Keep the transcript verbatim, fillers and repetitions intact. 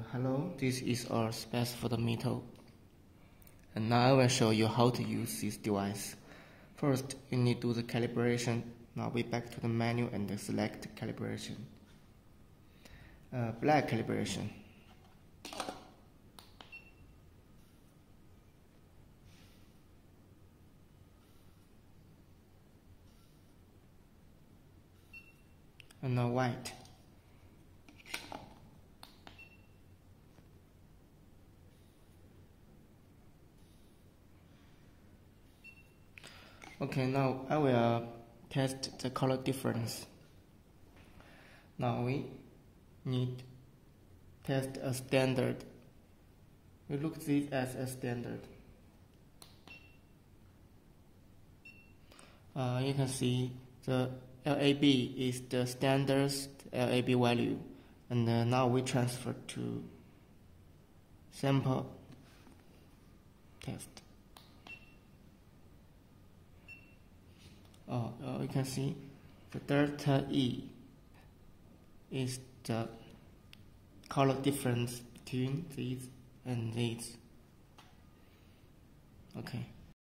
hello, this is our Spectrophotometer, and now I will show you how to use this device. First, you need to do the calibration. Now we back to the menu and select calibration. Uh, black calibration. And now white. Okay, now I will test the color difference. Now we need test a standard. We look at this as a standard. Uh, you can see the L A B is the standard L A B value, and uh, now we transfer to sample test. Oh, uh, you can see the delta E is the color difference between these and these. Okay.